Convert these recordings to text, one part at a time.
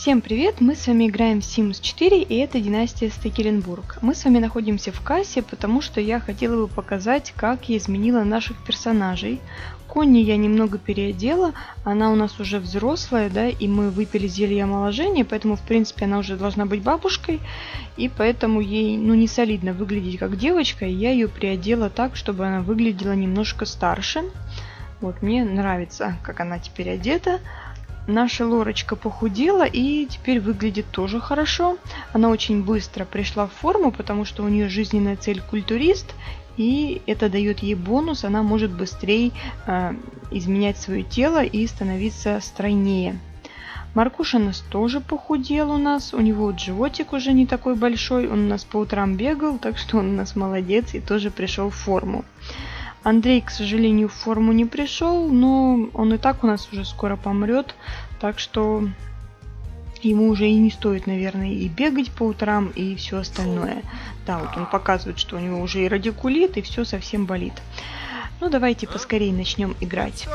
Всем привет! Мы с вами играем в Sims 4, и это Династия Стекеленбург. Мы с вами находимся в кассе, потому что я хотела бы показать, как я изменила наших персонажей. Конни я немного переодела, она у нас уже взрослая, да, и мы выпили зелье омоложения, поэтому, в принципе, она уже должна быть бабушкой, и поэтому ей, не солидно выглядеть как девочка, и я ее переодела так, чтобы она выглядела немножко старше. Вот, мне нравится, как она теперь одета. Наша Лорочка похудела и теперь выглядит тоже хорошо. Она очень быстро пришла в форму, потому что у нее жизненная цель культурист, и это дает ей бонус, она может быстрее изменять свое тело и становиться стройнее. Маркуша у нас тоже похудел у него вот животик уже не такой большой, он у нас по утрам бегал, так что он у нас молодец и тоже пришел в форму. Андрей, к сожалению, в форму не пришел, но он и так у нас уже скоро помрет, так что ему уже и не стоит, наверное, и бегать по утрам, и все остальное. Да, вот он показывает, что у него уже и радикулит, и все совсем болит. Ну, давайте поскорее начнем играть.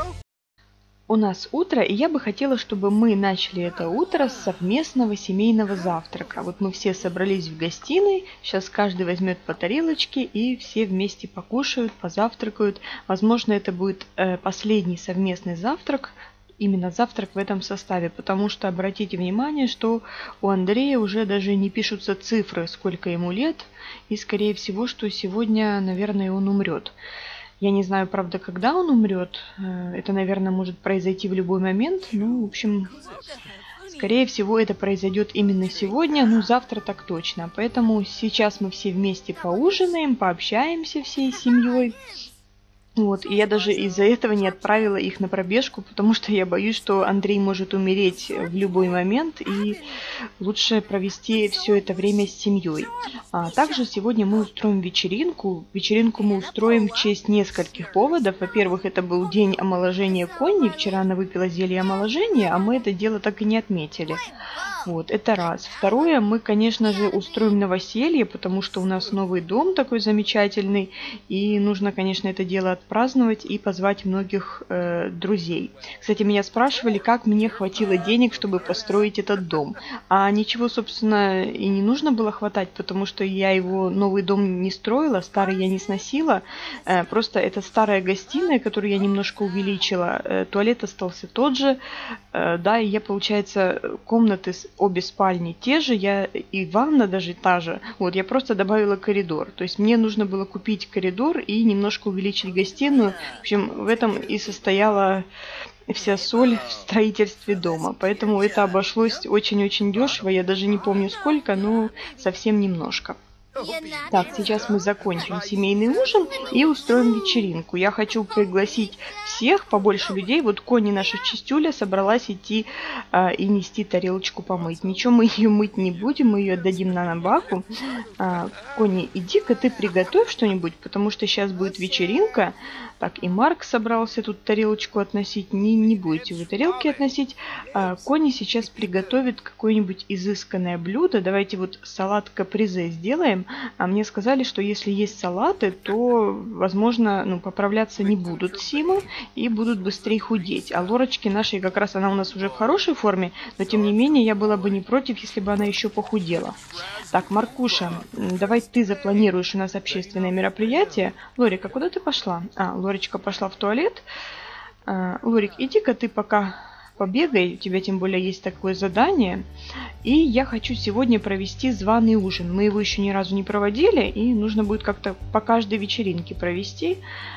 У нас утро, и я бы хотела, чтобы мы начали это утро с совместного семейного завтрака. Вот мы все собрались в гостиной, сейчас каждый возьмет по тарелочке, и все вместе покушают, позавтракают. Возможно, это будет последний совместный завтрак, именно завтрак в этом составе, потому что обратите внимание, что у Андрея уже даже не пишутся цифры, сколько ему лет, и скорее всего, что сегодня, наверное, он умрет. Я не знаю, правда, когда он умрет. Это, наверное, может произойти в любой момент. Ну, в общем, скорее всего, это произойдет именно сегодня. Завтра так точно. Поэтому сейчас мы все вместе поужинаем, пообщаемся всей семьей. Вот, и я даже из-за этого не отправила их на пробежку, потому что я боюсь, что Андрей может умереть в любой момент, и лучше провести все это время с семьей. Также сегодня мы устроим вечеринку. Вечеринку мы устроим в честь нескольких поводов. Во-первых, это был день омоложения Конни. Вчера она выпила зелье омоложения, а мы это дело так и не отметили. Вот, это раз. Второе, мы, конечно же, устроим новоселье, потому что у нас новый дом такой замечательный, и нужно, конечно, это дело отпраздновать и позвать многих друзей. Кстати, меня спрашивали, как мне хватило денег, чтобы построить этот дом. А ничего, собственно, и не нужно было хватать, потому что я его новый дом не строила, старый я не сносила. Просто это старая гостиная, которую я немножко увеличила. Туалет остался тот же, да, и я, получается, комнаты обе спальни те же, и ванна даже та же. Вот, я просто добавила коридор. То есть мне нужно было купить коридор и немножко увеличить гостиную. В общем, в этом и состояла вся соль в строительстве дома. Поэтому это обошлось очень-очень дешево. Я даже не помню сколько, но совсем немножко. Так, сейчас мы закончим семейный ужин и устроим вечеринку. Я хочу пригласить всех, побольше людей. Вот Конни, наша чистюля, собралась идти и нести тарелочку помыть. Ничего, мы ее мыть не будем, мы ее отдадим на Набаку. Конни, иди-ка ты приготовь что-нибудь, потому что сейчас будет вечеринка. Так, и Марк собрался тут тарелочку относить. Не будете вы тарелки относить. Конни сейчас приготовит какое-нибудь изысканное блюдо. Давайте вот салат капризе сделаем. А мне сказали, что если есть салаты, то, возможно, поправляться не будут Симы и будут быстрее худеть. А Лорочки нашей, как раз она у нас уже в хорошей форме, но тем не менее я была бы не против, если бы она еще похудела. Так, Маркуша, давай ты запланируешь у нас общественное мероприятие. Лорика, куда ты пошла? Лорочка пошла в туалет. Лорик, иди-ка ты пока побегай, у тебя тем более есть такое задание. И я хочу сегодня провести званый ужин. Мы его еще ни разу не проводили, и нужно будет как-то по каждой вечеринке провести.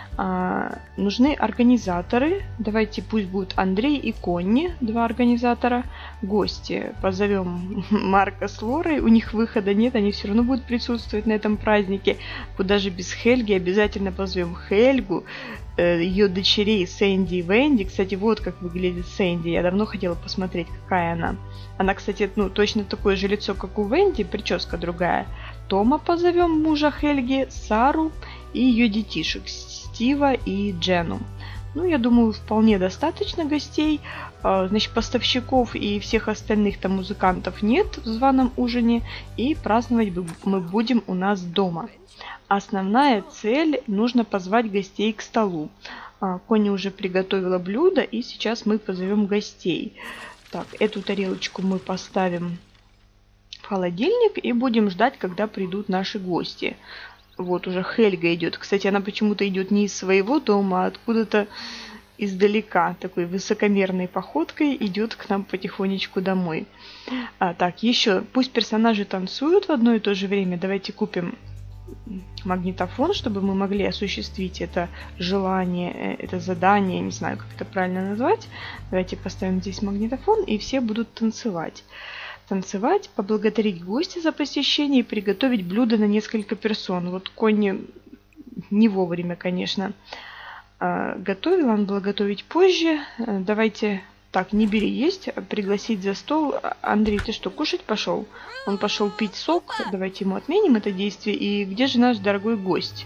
Нужны организаторы. Давайте пусть будут Андрей и Конни, два организатора. Гости. Позовем Марка с Лорой. У них выхода нет, они все равно будут присутствовать на этом празднике. Вот даже без Хельги обязательно позовем Хельгу, ее дочерей Сэнди и Венди. Кстати, вот как выглядит Сэнди. Я давно хотела посмотреть, какая она. Она, кстати, точно такое же лицо, как у Венди, прическа другая. Тома позовем, мужа Хельги, Сару и ее детишек Стива и Джену. Я думаю, вполне достаточно гостей. Значит, поставщиков и всех остальных там музыкантов нет в званом ужине. И праздновать мы будем у нас дома. Основная цель – нужно позвать гостей к столу. Конни уже приготовила блюдо, и сейчас мы позовем гостей. Так, эту тарелочку мы поставим в холодильник и будем ждать, когда придут наши гости. Вот уже Хельга идет. Кстати, она почему-то идет не из своего дома, а откуда-то издалека. Такой высокомерной походкой идет к нам потихонечку домой. Так, еще пусть персонажи танцуют в одно и то же время. Давайте купим магнитофон, чтобы мы могли осуществить это желание, это задание, не знаю, как это правильно назвать. Давайте поставим здесь магнитофон, и все будут танцевать. Танцевать, поблагодарить гостя за посещение и приготовить блюдо на несколько персон. Вот Конни не вовремя, конечно, готовила, он был готовить позже. Давайте, так, не бери есть, пригласить за стол. Андрей, ты что, кушать пошел? Он пошел пить сок. Давайте ему отменим это действие. И где же наш дорогой гость?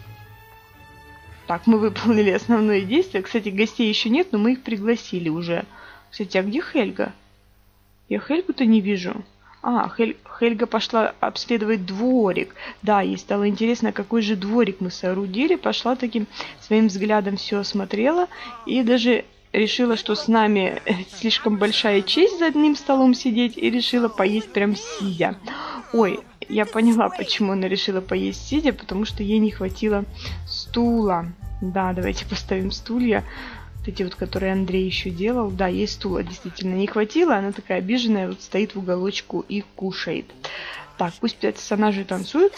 Так, мы выполнили основное действие. Кстати, гостей еще нет, но мы их пригласили уже. Кстати, а где Хельга? Я Хельгу-то не вижу. Хельга пошла обследовать дворик. Да, ей стало интересно, какой же дворик мы соорудили. Пошла таким своим взглядом все осмотрела. И даже решила, что с нами слишком большая честь за одним столом сидеть. И решила поесть прям сидя. Ой, я поняла, почему она решила поесть сидя. Потому что ей не хватило стула. Да, давайте поставим стулья. Эти вот, которые Андрей еще делал. Да, ей стула действительно не хватило. Она такая обиженная, вот стоит в уголочку и кушает. Так, пусть персонажи танцуют,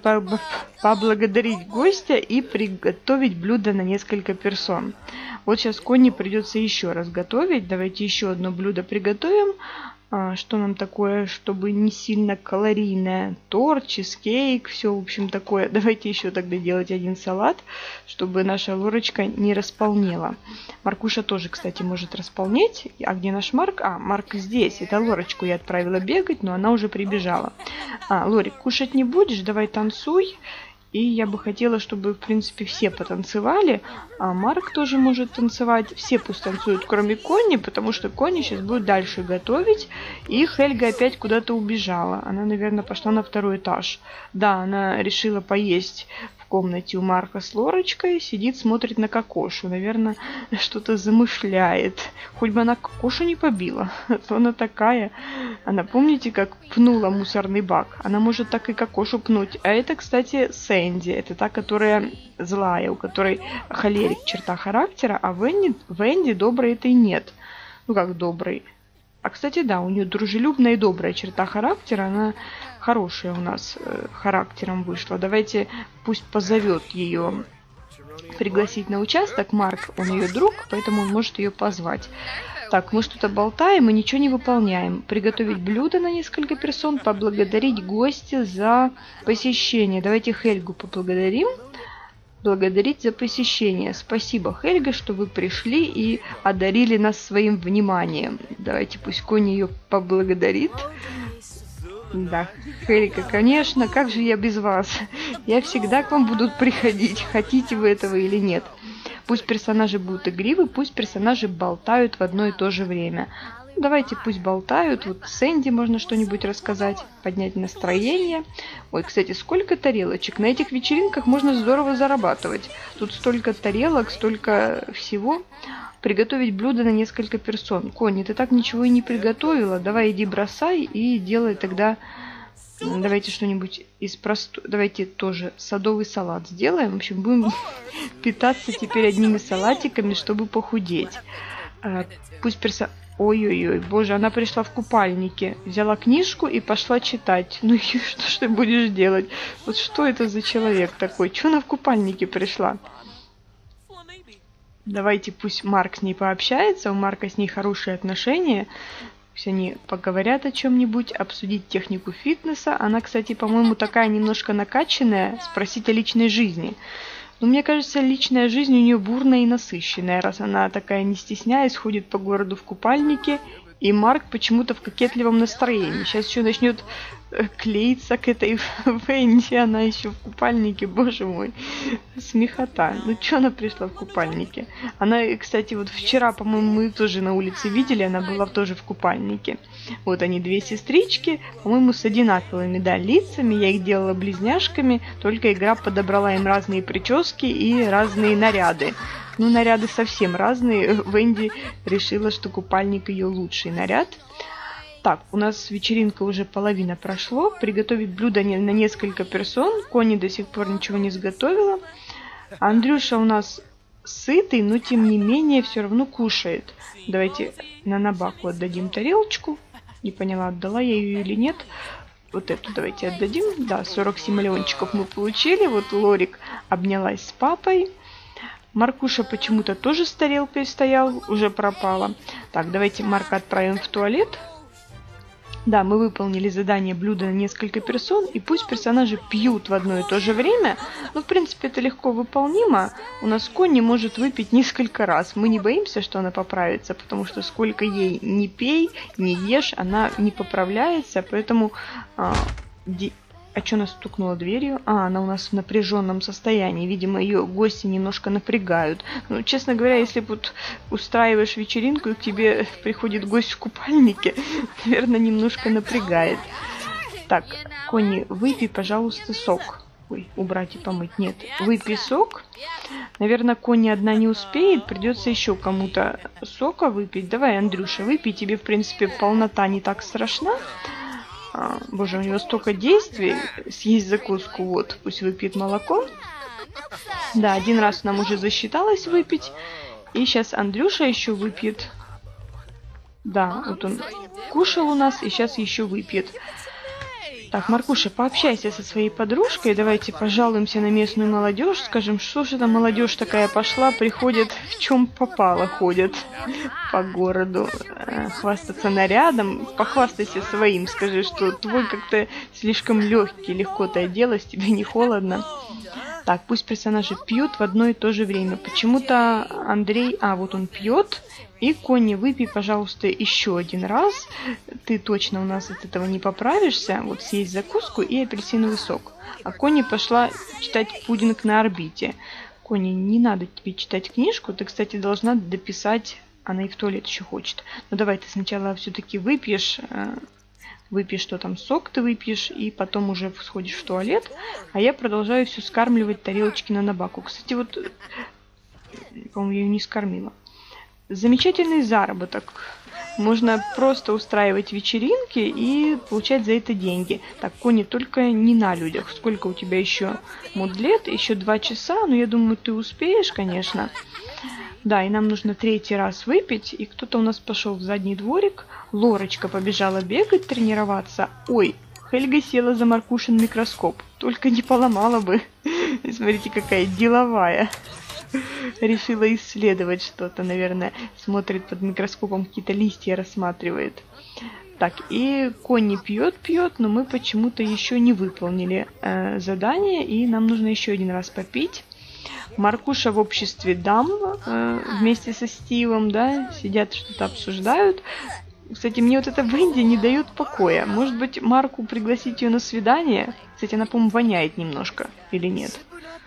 поблагодарить гостя и приготовить блюдо на несколько персон. Вот сейчас Конни придется еще раз готовить. Давайте еще одно блюдо приготовим. Что нам такое, чтобы не сильно калорийное? Торт, чизкейк, все, в общем, такое. Давайте еще тогда делать один салат, чтобы наша Лорочка не располнела. Маркуша тоже, кстати, может располнеть. А где наш Марк? Марк здесь. Это Лорочку я отправила бегать, но она уже прибежала. Лорик, кушать не будешь? Давай танцуй. И я бы хотела, чтобы, в принципе, все потанцевали. А Марк тоже может танцевать. Все пусть танцуют, кроме Конни, потому что Конни сейчас будет дальше готовить. И Хельга опять куда-то убежала. Она, наверное, пошла на второй этаж. Да, она решила поесть в комнате у Марка с Лорочкой. Сидит, смотрит на Кокошу. Наверное, что-то замышляет. Хоть бы она Кокошу не побила. А то она такая. Она, помните, как пнула мусорный бак? Она может так и Кокошу пнуть. А это, кстати, Сэнди. Это та, которая злая, у которой холерик, черта характера. А Венди доброй этой нет. Ну как добрый? А, кстати, да, у нее дружелюбная и добрая черта характера. Она хорошая у нас характером вышла. Давайте пусть позовет ее пригласить на участок. Марк, он ее друг, поэтому он может ее позвать. Так, мы что-то болтаем и ничего не выполняем. Приготовить блюдо на несколько персон, поблагодарить гостя за посещение. Давайте Хельгу поблагодарим. Благодарить за посещение. Спасибо, Хельга, что вы пришли и одарили нас своим вниманием. Давайте пусть Конни ее поблагодарит. Да, Хельга, конечно, как же я без вас? Я всегда к вам буду приходить, хотите вы этого или нет. Пусть персонажи будут игривы, пусть персонажи болтают в одно и то же время. Давайте пусть болтают. Вот Сэнди можно что-нибудь рассказать, поднять настроение. Ой, кстати, сколько тарелочек. На этих вечеринках можно здорово зарабатывать. Тут столько тарелок, столько всего. Приготовить блюдо на несколько персон. Конни, ты так ничего и не приготовила. Давай иди бросай и делай тогда... Давайте что-нибудь из простого... Давайте тоже садовый салат сделаем. В общем, будем питаться теперь одними салатиками, чтобы похудеть. Пусть Ой-ой-ой, боже, она пришла в купальнике, взяла книжку и пошла читать. Ну и что ж ты будешь делать? Вот что это за человек такой? Чего она в купальнике пришла? Давайте пусть Марк с ней пообщается, у Марка с ней хорошие отношения. Пусть они поговорят о чем-нибудь, обсудить технику фитнеса. Она, кстати, по-моему, такая немножко накачанная, спросить о личной жизни. Но мне кажется, личная жизнь у нее бурная и насыщенная, раз она такая не стесняясь, ходит по городу в купальнике, и Марк почему-то в кокетливом настроении. Сейчас еще начнет клеиться к этой Венди, она еще в купальнике, боже мой, смехота. Ну что она пришла в купальнике? Она, кстати, вот вчера, по-моему, мы тоже на улице видели, она была тоже в купальнике. Вот они, две сестрички, по-моему, с одинаковыми, да, лицами, я их делала близняшками, только игра подобрала им разные прически и разные наряды. Ну, наряды совсем разные. Венди решила, что купальник ее лучший наряд. Так, у нас вечеринка уже половина прошло. Приготовить блюдо на несколько персон. Кони до сих пор ничего не сготовила. Андрюша у нас сытый, но тем не менее все равно кушает. Давайте на Набаку отдадим тарелочку. Не поняла, отдала я ее или нет. Вот эту давайте отдадим. Да, 47 миллиончиков мы получили. Вот Лорик обнялась с папой. Маркуша почему-то тоже с тарелкой стоял, уже пропала. Так, давайте Марка отправим в туалет. Да, мы выполнили задание блюда на несколько персон, и пусть персонажи пьют в одно и то же время, но в принципе это легко выполнимо. У нас Конни может выпить несколько раз. Мы не боимся, что она поправится, потому что сколько ей не пей, не ешь, она не поправляется, поэтому... А что она стукнула дверью? Она у нас в напряженном состоянии. Видимо, ее гости немножко напрягают. Ну, честно говоря, если вот устраиваешь вечеринку и к тебе приходит гость в купальнике, наверное, немножко напрягает. Так, Конни, выпей, пожалуйста, сок. Ой, убрать и помыть. Нет, выпей сок. Наверное, Конни одна не успеет. Придется еще кому-то сока выпить. Давай, Андрюша, выпей. Тебе, в принципе, полнота не так страшна. Боже, у него столько действий. Съесть закуску, вот, пусть выпьет молоко. Да, один раз нам уже засчиталось выпить. И сейчас Андрюша еще выпьет. Да, вот он кушал у нас и сейчас еще выпьет. Так, Маркуша, пообщайся со своей подружкой. Давайте пожалуемся на местную молодежь. Скажем, что же там молодежь такая пошла, приходит, в чем попало, ходят по городу. Хвастаться нарядом. Похвастайся своим. Скажи, что твой как-то слишком легкий, легко ты оделась, тебе не холодно. Так, пусть персонажи пьют в одно и то же время. Почему-то Андрей... вот он пьет. И, Конни, выпей, пожалуйста, еще один раз. Ты точно у нас от этого не поправишься. Вот съесть закуску и апельсиновый сок. А Конни пошла читать «Пудинг на орбите». Конни, не надо тебе читать книжку. Ты, кстати, должна дописать... Она и в туалет еще хочет. Но давай ты сначала все-таки выпьешь... Выпьешь, что там, сок ты выпьешь, и потом уже сходишь в туалет. А я продолжаю все скармливать тарелочки на Набаку. Кстати, вот, по-моему, я ее не скормила. Замечательный заработок. Можно просто устраивать вечеринки и получать за это деньги. Так, Конни, только не на людях. Сколько у тебя еще лет? Еще 2 часа. Но я думаю, ты успеешь, конечно. Да, и нам нужно 3-й раз выпить. И кто-то у нас пошел в задний дворик. Лорочка побежала бегать, тренироваться. Ой, Хельга села за Маркушин микроскоп. Только не поломала бы. Смотрите, какая деловая. Решила исследовать что-то, наверное. Смотрит под микроскопом, какие-то листья рассматривает. Так, и Конни пьет, но мы почему-то еще не выполнили задание. И нам нужно еще 1 раз попить. Маркуша в обществе дам вместе со Стивом, да, сидят, что-то обсуждают. Кстати, мне вот эта Венди не дает покоя. Может быть, Марку пригласить ее на свидание? Кстати, она, по-моему, воняет немножко. Или нет?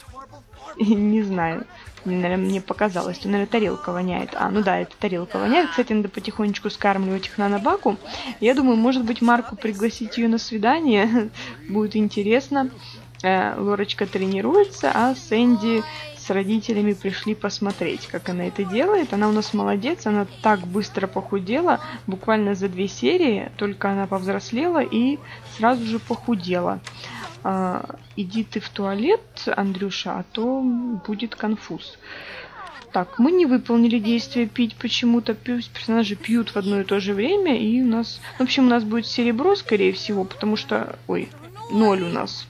Не знаю. Наверное, мне показалось, что, наверное, тарелка воняет. Ну да, это тарелка воняет. Кстати, надо потихонечку скармливать их на Набаку. Я думаю, может быть, Марку пригласить ее на свидание. Будет интересно. Лорочка тренируется, а Сэнди с родителями пришли посмотреть, как она это делает. Она у нас молодец, она так быстро похудела, буквально за 2 серии, только она повзрослела и сразу же похудела. Иди ты в туалет, Андрюша, а то будет конфуз. Так, мы не выполнили действие пить почему-то. Персонажи пьют в одно и то же время, и у нас... В общем, у нас будет серебро, скорее всего, потому что... Ой, 0 у нас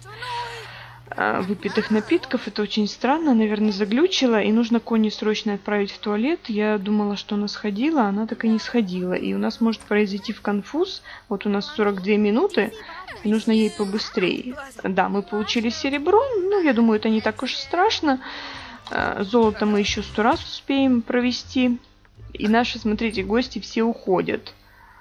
выпитых напитков. Это очень странно, наверное, заглючило, и нужно Конни срочно отправить в туалет. Я думала, что она сходила, а она так и не сходила. И у нас может произойти в конфуз. Вот у нас 42 минуты, и нужно ей побыстрее. Да, мы получили серебро, ну, я думаю, это не так уж страшно. Золото мы еще 100 раз успеем провести. И наши, смотрите, гости все уходят.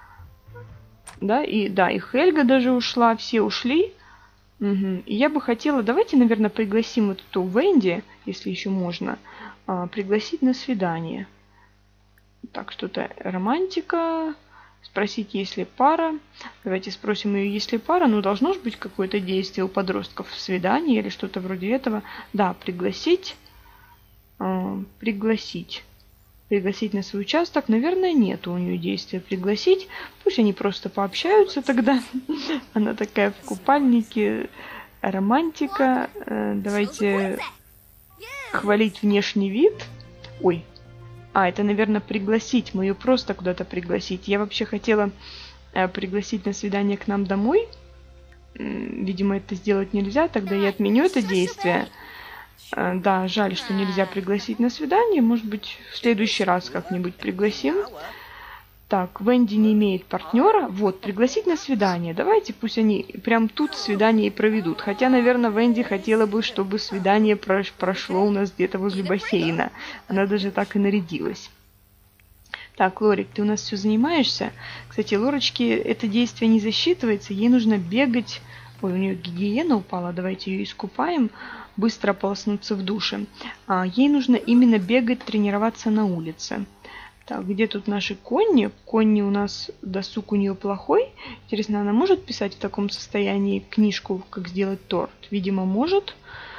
Да, и Хельга даже ушла, все ушли. Угу. И я бы хотела, давайте, наверное, пригласим вот эту Венди, если еще можно, пригласить на свидание. Так, что-то романтика, спросить, есть ли пара. Давайте спросим ее, есть ли пара. Ну, должно же быть какое-то действие у подростков, свидание или что-то вроде этого. Да, пригласить. Пригласить. Пригласить на свой участок, наверное, нет у нее действия пригласить. Пусть они просто пообщаются тогда. Она такая в купальнике, романтика. Давайте хвалить внешний вид. Ой, это, наверное, пригласить. Мы ее просто куда-то пригласить. Я вообще хотела пригласить на свидание к нам домой. Видимо, это сделать нельзя. Тогда я отменю это действие. Да, жаль, что нельзя пригласить на свидание. Может быть, в следующий раз как-нибудь пригласим. Так, Венди не имеет партнера. Вот, пригласить на свидание. Давайте, пусть они прям тут свидание и проведут. Хотя, наверное, Венди хотела бы, чтобы свидание прошло у нас где-то возле бассейна. Она даже так и нарядилась. Так, Лорик, ты у нас все занимаешься? Кстати, Лорочке это действие не засчитывается. Ей нужно бегать. Ой, у нее гигиена упала. Давайте ее искупаем. Быстро ополоснуться в душе. Ей нужно именно бегать, тренироваться на улице. Так, где тут наши Конни? Конни у нас, досуг у нее плохой. Интересно, она может писать в таком состоянии книжку, как сделать торт? Видимо, может.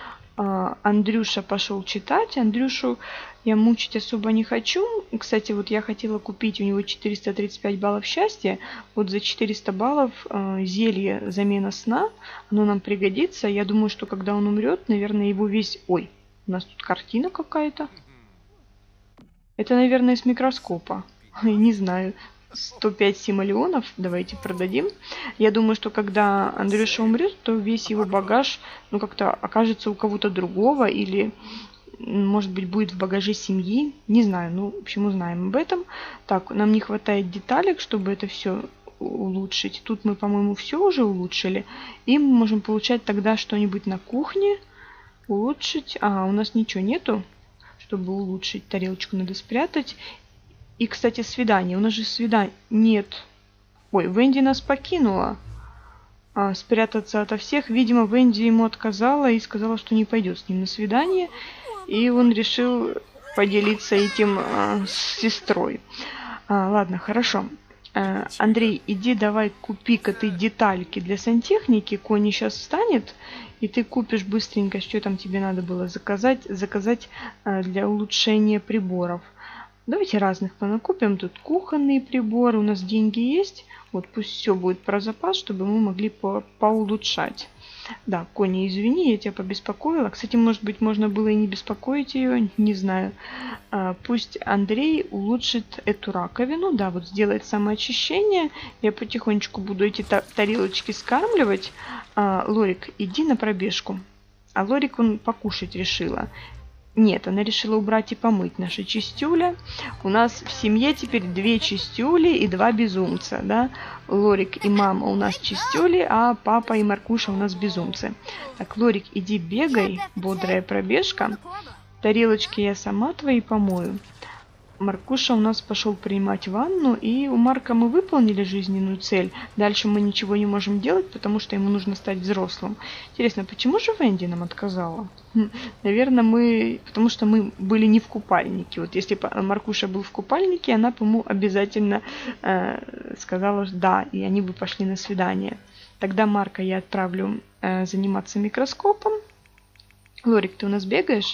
Андрюша пошел читать. Андрюшу я мучить особо не хочу. Кстати, вот я хотела купить у него 435 баллов счастья. Вот за 400 баллов зелье замена сна. Оно нам пригодится. Я думаю, что когда он умрет, наверное, его весь... Ой, у нас тут картина какая-то. Это, наверное, с микроскопа. Не знаю. 105 симолеонов. Давайте продадим. Я думаю, что когда Андрюша умрет, то весь его багаж, как-то окажется у кого-то другого. Или, может быть, будет в багаже семьи. Не знаю. В общем, узнаем об этом. Так, нам не хватает деталек, чтобы это все улучшить. Тут мы, по-моему, все уже улучшили. И мы можем получать тогда что-нибудь на кухне. Улучшить. У нас ничего нету. Чтобы улучшить, тарелочку надо спрятать. И, кстати, свидание. У нас же свидание... Нет. Ой, Венди нас покинула. Спрятаться ото всех. Видимо, Венди ему отказала и сказала, что не пойдет с ним на свидание. И он решил поделиться этим с сестрой. Ладно, хорошо. Андрей, иди давай купи-ка ты детальки для сантехники. Конни сейчас встанет, и ты купишь быстренько, что там тебе надо было заказать для улучшения приборов. Давайте разных понакупим. Тут кухонные приборы, у нас деньги есть. Вот пусть все будет про запас, чтобы мы могли поулучшать. Да, Конни, извини, я тебя побеспокоила. Кстати, может быть, можно было и не беспокоить ее, не знаю. Пусть Андрей улучшит эту раковину. Да, вот сделает самоочищение. Я потихонечку буду эти тарелочки скармливать. Лорик, иди на пробежку. А Лорик, он покушать решила. Нет, она решила убрать и помыть наши чистюля. У нас в семье теперь 2 чистюли и 2 безумца, да? Лорик и мама у нас чистюли, а папа и Маркуша у нас безумцы. Так, Лорик, иди бегай, бодрая пробежка. Тарелочки я сама твои помою. Маркуша у нас пошел принимать ванну, и у Марка мы выполнили жизненную цель. Дальше мы ничего не можем делать, потому что ему нужно стать взрослым. Интересно, почему же Венди нам отказала? Наверное, потому что мы были не в купальнике. Вот если бы Маркуша был в купальнике, она бы ему обязательно сказала да, и они бы пошли на свидание. Тогда Марка я отправлю заниматься микроскопом. Лорик, ты у нас бегаешь?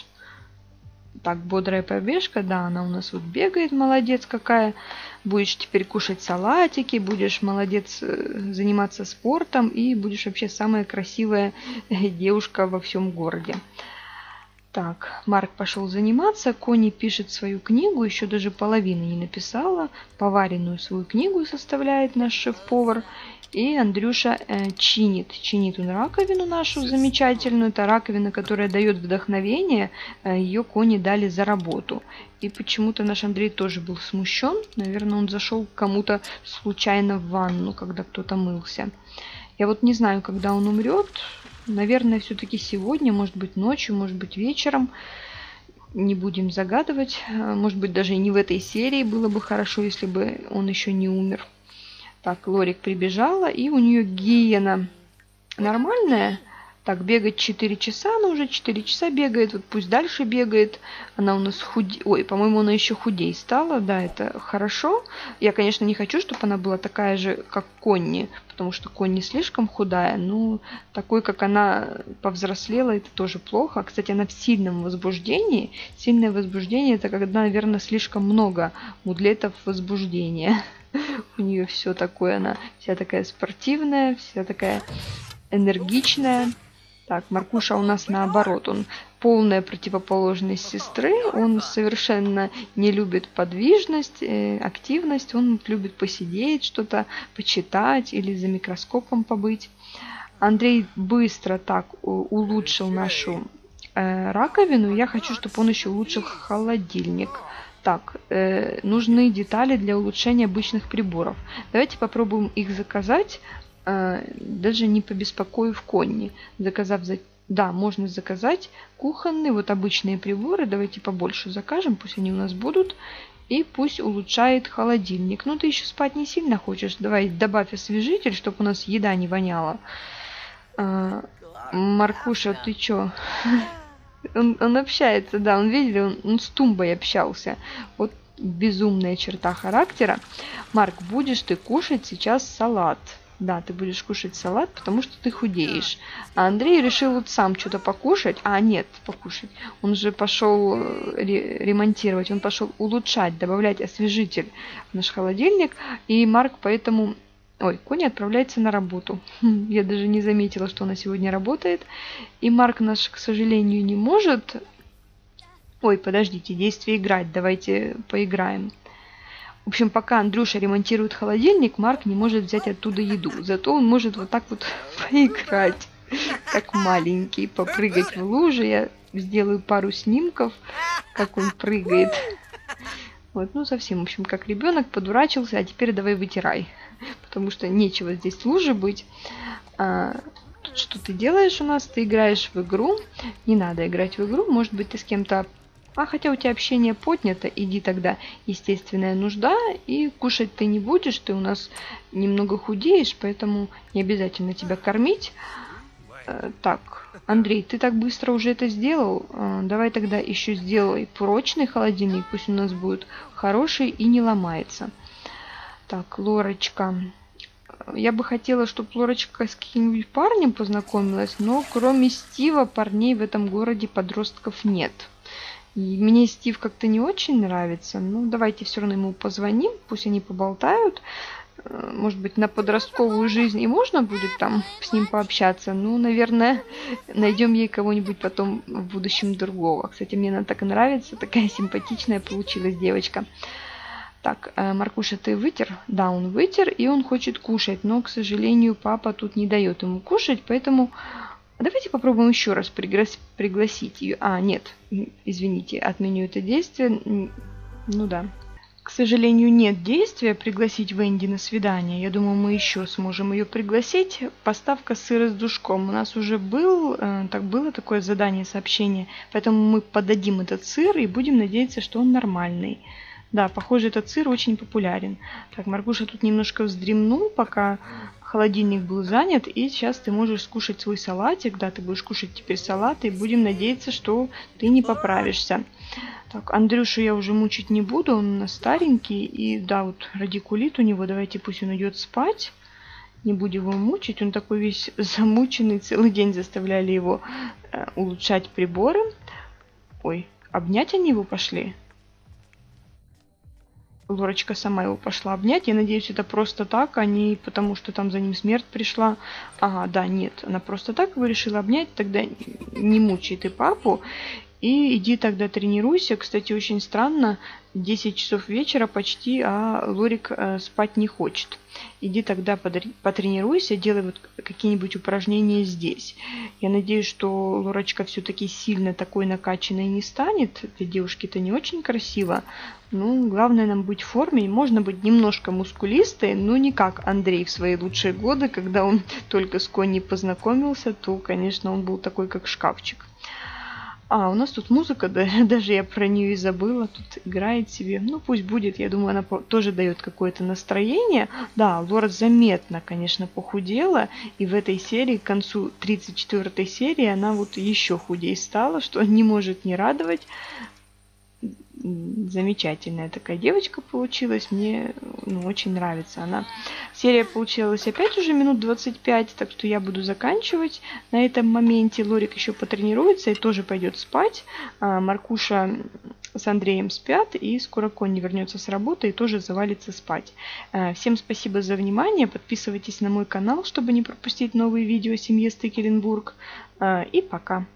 Так, бодрая пробежка, да, она у нас вот бегает, молодец какая. Будешь теперь кушать салатики, будешь, молодец, заниматься спортом и будешь вообще самая красивая девушка во всем городе. Так, Марк пошел заниматься, Конни пишет свою книгу, еще даже половины не написала. Поваренную свою книгу составляет наш шеф-повар. И Андрюша чинит он раковину нашу замечательную. Это раковина, которая дает вдохновение. Ее Конни дали за работу. И почему-то наш Андрей тоже был смущен. Наверное, он зашел к кому-то случайно в ванну, когда кто-то мылся. Я вот не знаю, когда он умрет. Наверное, все-таки сегодня, может быть ночью, может быть вечером. Не будем загадывать. Может быть, даже и не в этой серии было бы хорошо, если бы он еще не умер. Так, Лорик прибежала, и у нее гигиена нормальная. Так, бегать 4 часа, она уже 4 часа бегает, вот пусть дальше бегает. Она у нас Ой, по-моему, она еще худей стала, да, это хорошо. Я, конечно, не хочу, чтобы она была такая же, как Конни, потому что Конни слишком худая, но такой, как она повзрослела, это тоже плохо. Кстати, она в сильном возбуждении. Сильное возбуждение – это когда, наверное, слишком много мудлетов возбуждения. У нее все такое, она вся такая спортивная, вся такая энергичная. Так, Маркуша у нас наоборот, он полная противоположность сестры, он совершенно не любит подвижность, активность, он любит посидеть, что-то почитать или за микроскопом побыть. Андрей быстро так улучшил нашу раковину, я хочу, чтобы он еще улучшил холодильник. Так, нужны детали для улучшения обычных приборов. Давайте попробуем их заказать. Даже не побеспокоив Конни. Да, можно заказать кухонные, вот обычные приборы. Давайте побольше закажем, пусть они у нас будут. И пусть улучшает холодильник. Ну, ты еще спать не сильно хочешь. Давай добавь освежитель, чтобы у нас еда не воняла. Маркуша, ты чё? Он общается, да, он видели, он с Тумбой общался. Вот безумная черта характера. Марк, будешь ты кушать сейчас салат? Да, ты будешь кушать салат, потому что ты худеешь. А Андрей решил вот сам что-то покушать. Нет, покушать. Он же пошел ремонтировать, он пошел улучшать, добавлять освежитель в наш холодильник. И Марк поэтому... Ой, Коня отправляется на работу. Я даже не заметила, что она сегодня работает. И Марк наш, к сожалению, не может... Ой, подождите, действие играть. Давайте поиграем. В общем, пока Андрюша ремонтирует холодильник, Марк не может взять оттуда еду. Зато он может вот так вот поиграть, как маленький, попрыгать в луже. Я сделаю пару снимков, как он прыгает. Вот, ну совсем, в общем, как ребенок подурачился, а теперь давай вытирай. Потому что нечего здесь в луже быть. Тут что ты делаешь у нас? Ты играешь в игру. Не надо играть в игру. Может быть, ты с кем-то... хотя у тебя общение поднято, иди тогда естественная нужда, и кушать ты не будешь, ты у нас немного худеешь, поэтому не обязательно тебя кормить. Так, Андрей, ты так быстро уже это сделал, давай тогда еще сделай прочный холодильник, пусть у нас будет хороший и не ломается. Так, Лорочка. Я бы хотела, чтобы Лорочка с каким-нибудь парнем познакомилась, но кроме Стива парней в этом городе подростков нет. И мне Стив как-то не очень нравится. Ну, давайте все равно ему позвоним, пусть они поболтают. Может быть, на подростковую жизнь и можно будет там с ним пообщаться. Ну, наверное, найдем ей кого-нибудь потом в будущем другого. Кстати, мне она так и нравится, такая симпатичная получилась девочка. Так, Маркуша, ты вытер? Да, он вытер, и он хочет кушать. Но, к сожалению, папа тут не дает ему кушать, поэтому... Давайте попробуем еще раз пригласить ее. Нет, извините, отменю это действие. Ну да. К сожалению, нет действия пригласить Венди на свидание. Я думаю, мы еще сможем ее пригласить. Поставка сыра с душком. У нас уже было такое задание, сообщение. Поэтому мы подадим этот сыр и будем надеяться, что он нормальный. Да, похоже, этот сыр очень популярен. Так, Маркуша тут немножко вздремнул, пока холодильник был занят. И сейчас ты можешь скушать свой салатик. Да, ты будешь кушать теперь салат. И будем надеяться, что ты не поправишься. Так, Андрюшу я уже мучить не буду. Он у нас старенький. И да, вот радикулит у него. Давайте пусть он идет спать. Не будем его мучить. Он такой весь замученный. Целый день заставляли его улучшать приборы. Ой, обнять они его пошли? Лорочка сама его пошла обнять. Я надеюсь, это просто так, а не потому, что там за ним смерть пришла. Ага, да, нет. Она просто так его решила обнять. Тогда не мучай ты папу. И иди тогда тренируйся. Кстати, очень странно. 10 часов вечера почти, а Лорик спать не хочет. Иди тогда потренируйся, делай вот какие-нибудь упражнения здесь. Я надеюсь, что Лорочка все-таки сильно такой накачанной не станет. Для девушки-то не очень красиво. Ну, главное нам быть в форме. И можно быть немножко мускулистой, но не как Андрей в свои лучшие годы, когда он только с Конни познакомился, то, конечно, он был такой, как шкафчик. А, у нас тут музыка, да, даже я про нее и забыла. Тут играет себе. Ну, пусть будет. Я думаю, она тоже дает какое-то настроение. Да, Лора заметно, конечно, похудела. И в этой серии, к концу 34-й серии, она вот еще худее стала, что не может не радовать. Замечательная такая девочка получилась. Мне очень нравится она. Серия получилась опять уже минут 25, так что я буду заканчивать. На этом моменте Лорик еще потренируется и тоже пойдет спать. Маркуша с Андреем спят, и скоро Конни вернется с работы и тоже завалится спать. Всем спасибо за внимание. Подписывайтесь на мой канал, чтобы не пропустить новые видео о семье Стекеленбург. И пока.